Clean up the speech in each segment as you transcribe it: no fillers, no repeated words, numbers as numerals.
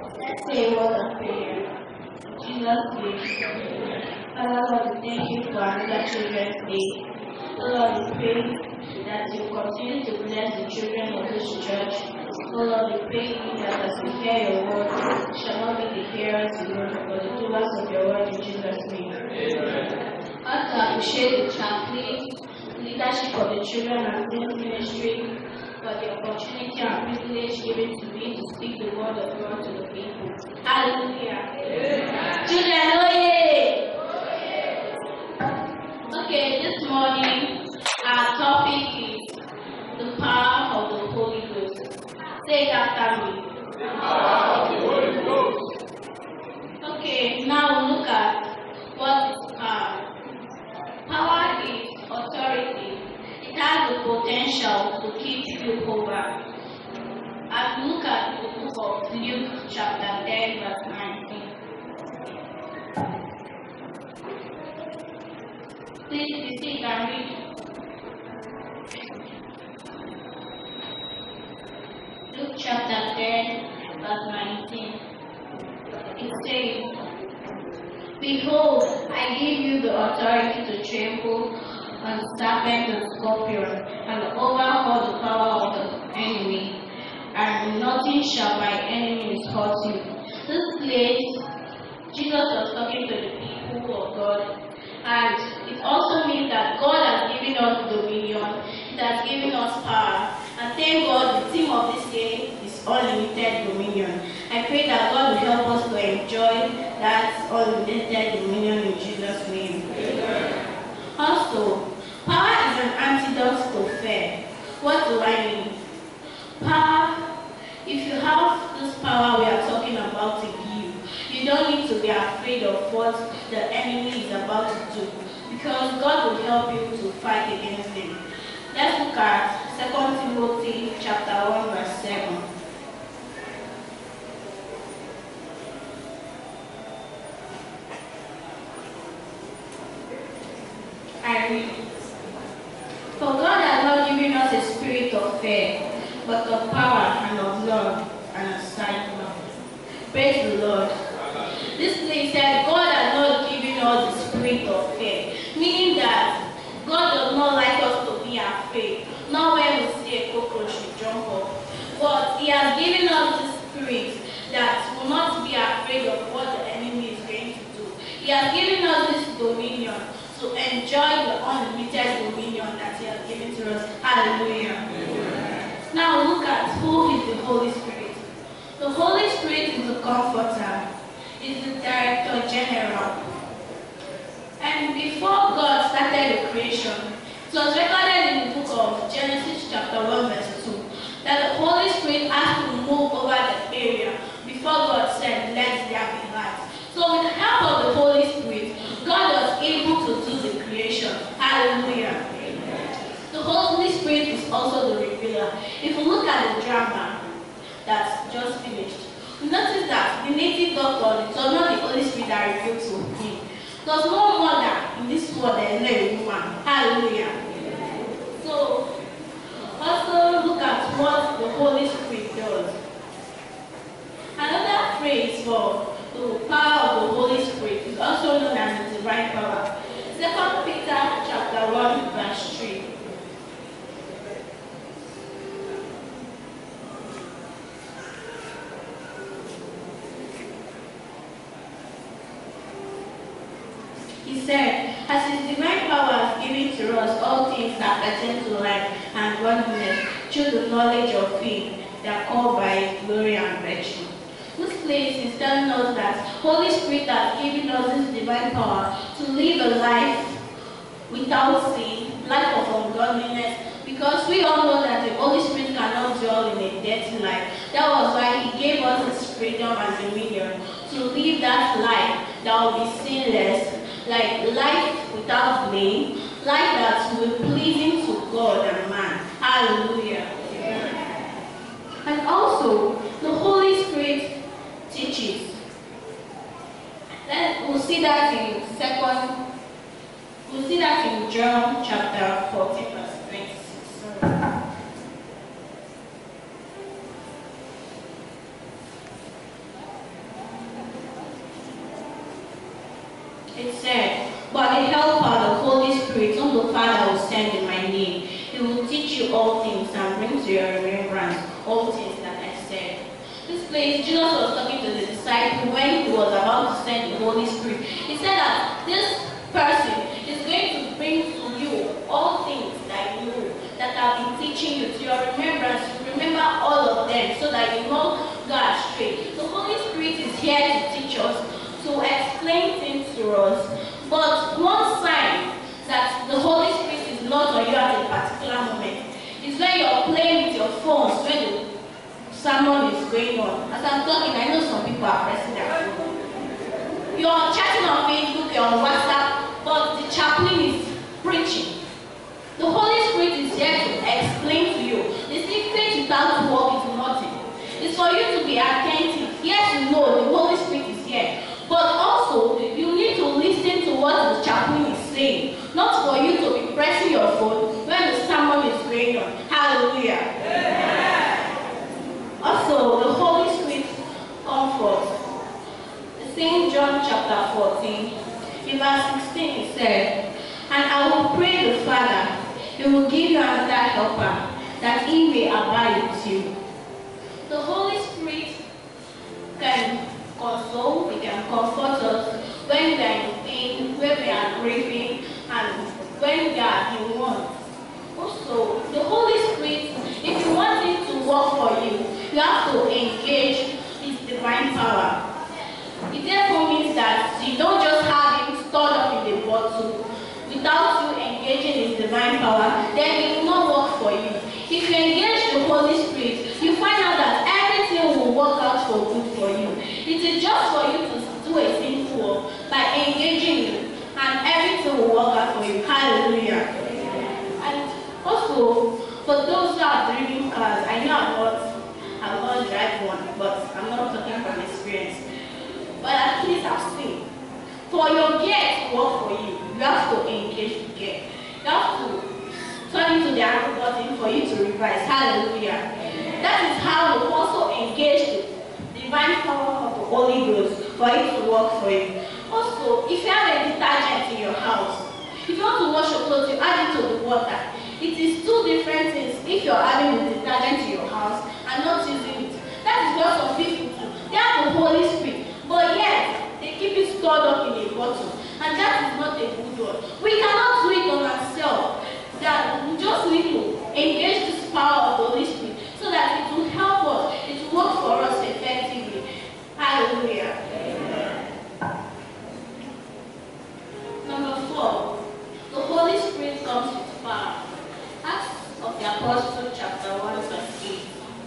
Let's say a word of prayer. Jesus, please. Father Lord, we thank you for another Children's Day. Lord, we pray that you continue to bless the children of this church. Lord, we pray that as we hear your word, we shall not be the hearers alone, but the doers of your word in Jesus' name. Amen. I want to appreciate the chaplain, leadership of the children and youth ministry for the opportunity and privilege given to me to speak the word of God to the people. Hallelujah. Amen. Children, oye! Okay, this morning our topic is the power of the Holy Ghost. Say it after me. The power of the Holy Ghost. Okay, now look at what is power. Power is authority. It has the potential to keep you over. As we look at the book of Luke chapter 10 verse 19. Please be seated and read. Luke chapter 10 verse 19. It says, "Behold, I give you the authority to trample on serpents and scorpions, and over all the power of the enemy, and nothing shall by enemies hurt you." This place, Jesus was talking to the people of God, and it also means that God has given us dominion, it has given us power, and thank God the theme of this day is unlimited dominion. I pray that God will help us to enjoy that unlimited dominion in Jesus' name. Amen. Also, power is an antidote to fear. What do I mean? Power, if you have this power we are talking about in you, you don't need to be afraid of what the enemy is about to do, because God will help you to fight against him. Let's look at 2 Timothy chapter 1 verse 7. I read. "For God has not given us a spirit of fear, but of power and of love and a sound mind." Praise the Lord. This place said God has not given us the spirit of fear, meaning that God does not like us to be afraid. Not when we see a cockroach, we jump up. But He has given us the spirit that will not be afraid of what the enemy is going to do. He has given us this dominion to enjoy the unlimited dominion that He has given to us. Hallelujah. Amen. Now look at who is the Holy Spirit. The Holy Spirit is the comforter, is the director general. And before God started the creation, it was recorded in the book of Genesis chapter 1 verse 2 that the Holy Spirit has to move over the area before God said, "Let there be light." So with the help of the Holy Spirit, God was able to do the creation. Hallelujah. Amen. The Holy Spirit is also the revealer. If you look at the drama that's just finished, you notice that the native doctor, it was not the Holy Spirit that revealed to him. There's no mother in this world that is not a woman. Hallelujah. Amen. So also look at what the Holy Spirit does. Another phrase for the power of the Holy Spirit is also known as the divine power. 2 Peter chapter 1 verse 3. He said, "As His divine power has given to us all things that pertain to life and godliness, through the knowledge of Him that are called by His glory and virtue." This place is telling us that Holy Spirit has given us this divine power to live a life without sin, life of ungodliness, because we all know that the Holy Spirit cannot dwell in a dirty life. That was why He gave us this freedom and dominion to live that life that will be sinless, like life without blame, life that will be pleasing to God and man. Hallelujah. Amen. And also, the Holy Spirit teaches. Then we'll see that in John chapter 14 verse 26. It said, but the Helper, the Holy Spirit, whom the Father will send in my name, he will teach you all things and bring to your remembrance all things that I said. This place, Jesus was talking to the disciple when he was about to send the Holy Spirit. He said that this person is going to bring to you all things that you know, that I've been teaching you to your remembrance. You remember all of them so that you won't go astray. The Holy Spirit is here to teach us, to explain things to us. But one sign that the Holy Spirit is not on you at a particular moment is when you're playing with your phones, when the sermon is going on. As I'm talking, I know some people are pressing their phone. You're chatting on Facebook, you're on WhatsApp, but the chaplain is preaching. The Holy Spirit is here to explain to you. The secret without work is nothing. It's for you to be attentive. Yes, you know the Holy Spirit is here. But also, you need to listen to what the chaplain is saying. Not for you to be pressing your phone when the sermon is going on. Hallelujah. Yeah. Also, the Holy Spirit comforts. St. John chapter 14, in verse 16 it said, and I will pray the Father, he will give you another helper, that he may abide with you. The Holy Spirit can console, he can comfort us when we are in pain, when we are grieving, and when we are in want. Also, the Holy Spirit, if you want him to work for you, you have to engage his divine power. It therefore means that you don't just have him stored up in the bottle without you engaging his divine power, then it will not work for you. If you engage the Holy Spirit, you find out that everything will work out for good for you. It is just for you to do a simple work by engaging him, and everything will work out for you. Hallelujah. And also, for those who are driving cars, I know I'm not drive one, but I'm not talking from experience. But at least I've seen. For your gear to work for you, you have to engage the gear. You have to turn into the arrow button for you to reverse. Hallelujah. That is how you also engage the divine power of the Holy Ghost for it to work for you. Also, if you have a detergent in your house, if you want to wash your clothes, you add it to the water. It is two different things if you're having the detergent in your house and not using it. That is what some people do. They have the Holy Spirit. But yet, they keep it stored up in a bottle. And that is not a good one. We cannot do it on ourselves. That we just need to engage this power of the Holy Spirit so that it will help us. It will work for us effectively. Hallelujah. Number 4. The Holy Spirit comes with power. Acts of the Apostles chapter 1 verse 8.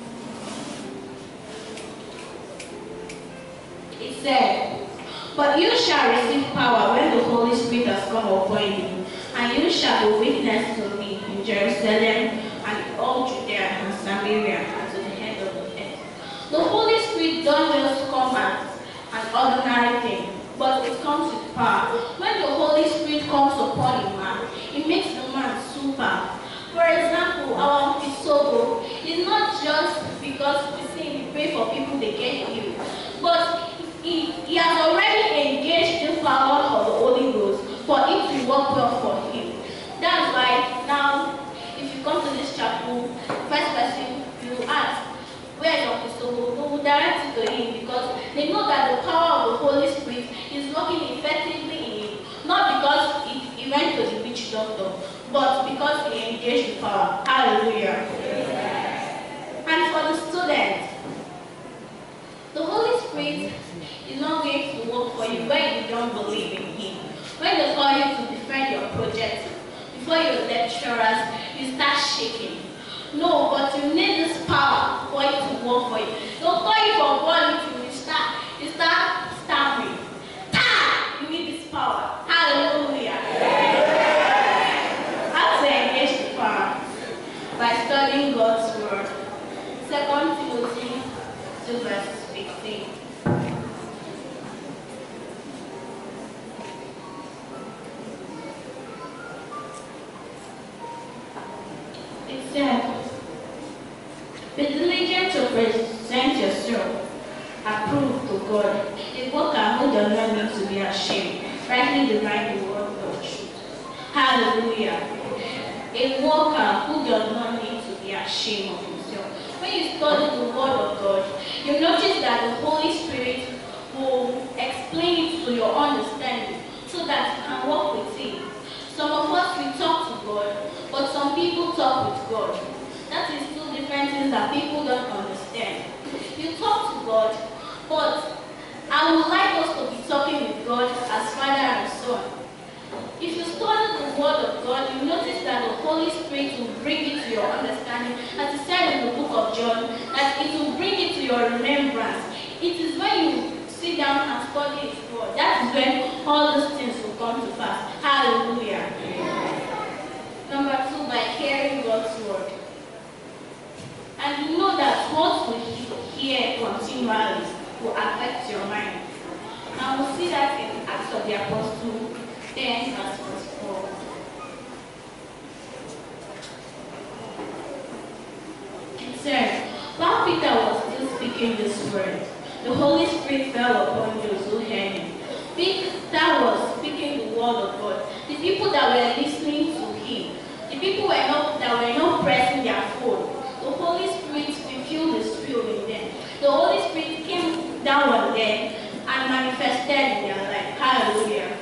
It said, but you shall receive power when the Holy Spirit has come upon you, and you shall be witness to me in Jerusalem and in all Judea and Samaria and to the end of the earth. The Holy Spirit doesn't just come as an ordinary thing, but it comes with power. When the Holy Spirit comes upon a man, it makes the man super. For example, our Pisogo is not just because we pray for people they get healed, but he has already engaged the power of the Holy Ghost for it to work well for him. That's why now, if you come to this chapel, first person you ask, where is your Pisogo? They will direct you to him because they know that the power of the Holy Spirit is working effectively in him. Not because he went to the witch doctor, but because he engaged the power. Hallelujah. And for the student, the Holy Spirit is not going to work for you when you don't believe in him. When they call you to defend your project, before your lecturers, you start shaking. No, but you need this power for it to work for you. They'll call you for quality, you start stammering. You need this power. Hallelujah. How to engage the power? By studying God's word. 2 Timothy 2 verse 15. It said, be diligent to present yourself approved to God, a worker who does not need to be ashamed, rightly divide the word of truth. Hallelujah. A worker who does not need to be ashamed of himself. When you study the word of God, you notice that the Holy Spirit will explain it to your understanding so that you can walk with Him. Some of us, we talk to God, but some people talk with God. That is two different things that people don't understand. You talk to God, but I would like us to be talking with God as Father and Son. If you study the Word of God, you notice that the Holy Spirit will bring it to your understanding. As it said in the book of John, that it will bring it to your remembrance. It is when you sit down and study His Word, that is when all those things will come to pass. Hallelujah. Number 2, by hearing God's Word. And you know that what we hear continually will affect your mind. And we'll see that in Acts of the Apostles 10 verse 4. It says, while Peter was still speaking this word, the Holy Spirit fell upon those who heard him. Peter was speaking the word of God. The people that were listening to him, the people that were not pressing their phone, the Holy Spirit fulfilled His will in them. The Holy Spirit came down on them and manifested in their life. Hallelujah.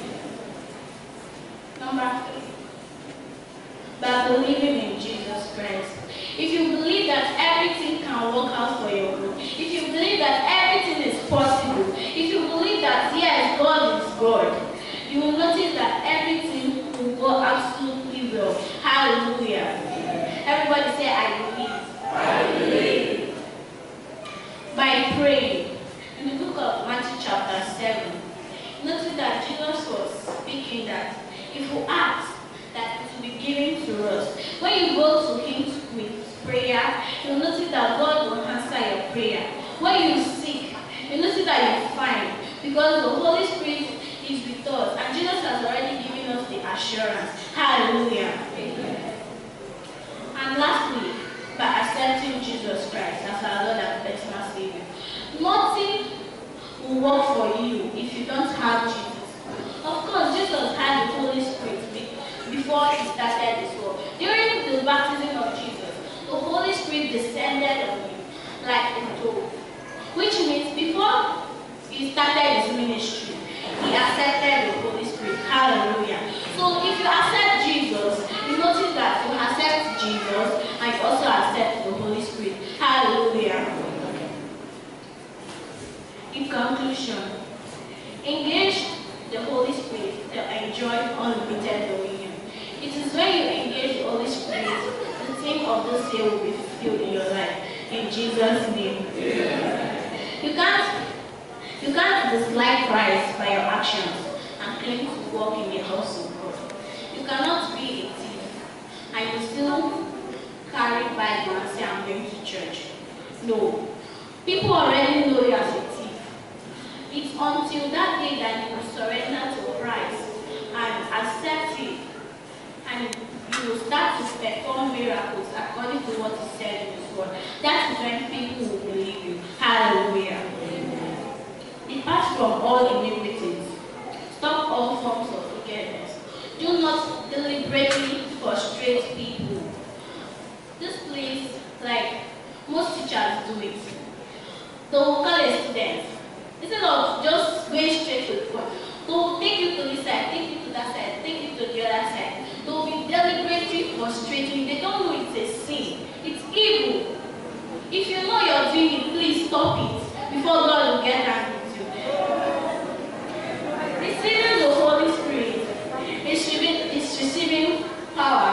Number 3, by believing in Jesus Christ. If you believe that everything can work out for your good, if you believe that everything is possible, if you believe that yes, God is God, you will notice that everything will go absolutely well. Hallelujah. Everybody say, I believe. I believe. By praying. In the book of Matthew chapter 7, notice that Jesus was speaking that if we ask, that it will be given to us. When you go to Him with prayer, you'll notice that God will answer your prayer. When you seek, you notice that you find, because the Holy Spirit is with us, and Jesus has already given us the assurance. Hallelujah. Amen. And lastly, by accepting Jesus Christ as our Lord and personal Savior. Nothing will work for you if you don't have Jesus. Of course, Jesus had the Holy Spirit before He started His work. During the baptism of Jesus, the Holy Spirit descended on Him like a dove, which means before He started His ministry, He accepted the Holy Spirit. Hallelujah. So if you accept Jesus, you notice that you accept Jesus and you also accept the Holy Spirit. Hallelujah. In conclusion, engage the Holy Spirit to enjoy unlimited dominion. It is when you engage the Holy Spirit, the thing of this year will be fulfilled in your life. In Jesus' name. Yeah. You can't dislike Christ by your actions and claim to walk in the house of God. You cannot be a thief and you still carry Bible and say, I'm going to church. No. People already know you as a thief. It's until that day that you will surrender to Christ and accept Him, and you will start to perform miracles according to what He said in His word. That is when people will believe you. Hallelujah. Depart from all iniquities. Stop all forms of wickedness. Do not deliberately frustrate people. This place, like most teachers do it. They will call a student. Instead of just going straight to the point, they will take you to this side, take you to that side, take you to the other side. They will be deliberately frustrating. They don't know it's a sin. It's evil. If you know you're doing it, please stop it before God will get angry with you. Receiving the Holy Spirit is receiving power